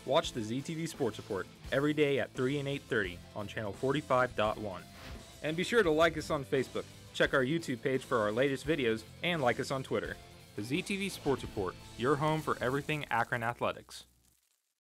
Watch the ZTV Sports Report every day at 3 and 8:30 on channel 45.1. And be sure to like us on Facebook, check our YouTube page for our latest videos, and like us on Twitter. The ZTV Sports Report, your home for everything Akron Athletics.